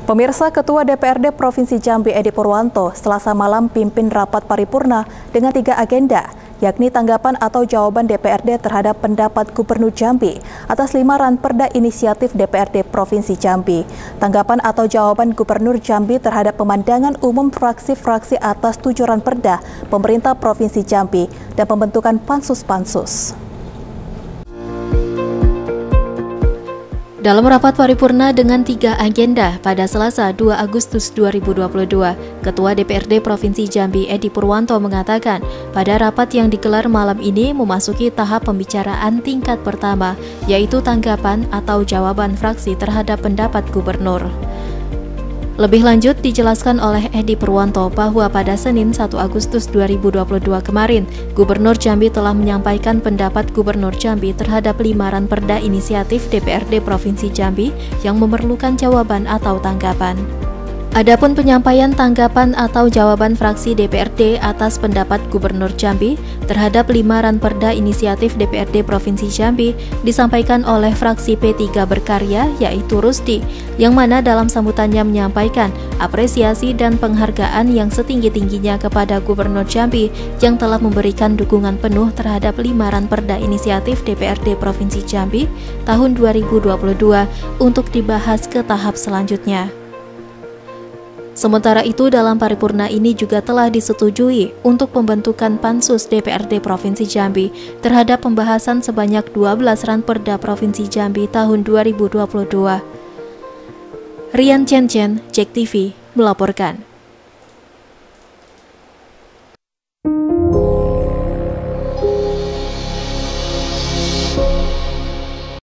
Pemirsa, Ketua DPRD Provinsi Jambi Edi Purwanto Selasa malam pimpin rapat paripurna dengan 3 agenda, yakni tanggapan atau jawaban DPRD terhadap pendapat Gubernur Jambi atas 5 ranperda inisiatif DPRD Provinsi Jambi, tanggapan atau jawaban Gubernur Jambi terhadap pemandangan umum fraksi-fraksi atas 7 ranperda pemerintah Provinsi Jambi, dan pembentukan pansus-pansus. Dalam rapat paripurna dengan 3 agenda pada Selasa 2 Agustus 2022, Ketua DPRD Provinsi Jambi Edi Purwanto mengatakan pada rapat yang digelar malam ini memasuki tahap pembicaraan tingkat pertama, yaitu tanggapan atau jawaban fraksi terhadap pendapat Gubernur. Lebih lanjut dijelaskan oleh Edi Purwanto bahwa pada Senin 1 Agustus 2022 kemarin, Gubernur Jambi telah menyampaikan pendapat Gubernur Jambi terhadap 5 ranperda inisiatif DPRD Provinsi Jambi yang memerlukan jawaban atau tanggapan. Adapun penyampaian tanggapan atau jawaban fraksi DPRD atas pendapat Gubernur Jambi terhadap 5 ranperda inisiatif DPRD Provinsi Jambi disampaikan oleh fraksi P3 Berkarya, yaitu Rusdi, yang mana dalam sambutannya menyampaikan apresiasi dan penghargaan yang setinggi-tingginya kepada Gubernur Jambi yang telah memberikan dukungan penuh terhadap 5 ranperda inisiatif DPRD Provinsi Jambi tahun 2022 untuk dibahas ke tahap selanjutnya. Sementara itu, dalam paripurna ini juga telah disetujui untuk pembentukan Pansus DPRD Provinsi Jambi terhadap pembahasan sebanyak 12 ranperda Provinsi Jambi tahun 2022. Rian Chen, JEK TV melaporkan.